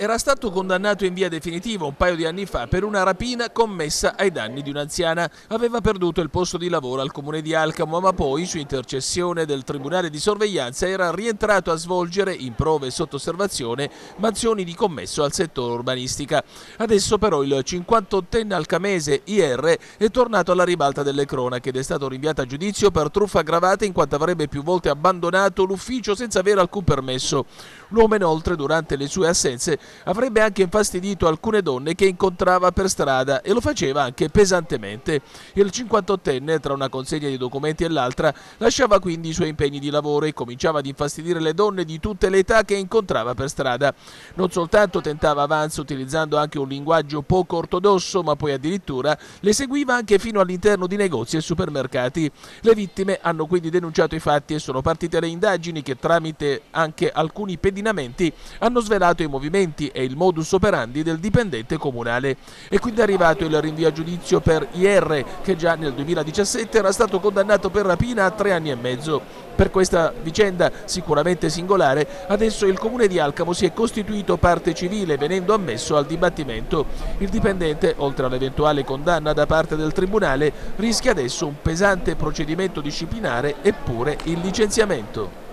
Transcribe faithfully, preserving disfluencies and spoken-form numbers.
era stato condannato in via definitiva un paio di anni fa per una rapina commessa ai danni di un'anziana. Aveva perduto il posto di lavoro al comune di Alcamo, ma poi, su intercessione del tribunale di sorveglianza, era rientrato a svolgere, in prove e sotto osservazione, mansioni di commesso al settore urbanistica. Adesso però il cinquantottenne alcamese I R è tornato alla ribalta delle cronache ed è stato rinviato a giudizio per truffa aggravata in quanto avrebbe più volte abbandonato l'ufficio senza avere alcun permesso. L'uomo inoltre, durante le sue assenze, avrebbe anche infastidito alcune donne che incontrava per strada e lo faceva anche pesantemente. Il cinquantottenne, tra una consegna di documenti e l'altra, lasciava quindi i suoi impegni di lavoro e cominciava ad infastidire le donne di tutte le età che incontrava per strada. Non soltanto tentava avanzo utilizzando anche un linguaggio poco ortodosso, ma poi addirittura le seguiva anche fino all'interno di negozi e supermercati. Le vittime hanno quindi denunciato i fatti e sono partite le indagini che, tramite anche alcuni pedinamenti, hanno svelato i movimenti e il modus operandi del dipendente comunale. E quindi è arrivato il rinvio a giudizio per I R, che già nel duemiladiciassette era stato condannato per rapina a tre anni e mezzo. Per questa vicenda sicuramente singolare, adesso il comune di Alcamo si è costituito parte civile, venendo ammesso al dibattimento. Il dipendente, oltre all'eventuale condanna da parte del tribunale, rischia adesso un pesante procedimento disciplinare e pure il licenziamento.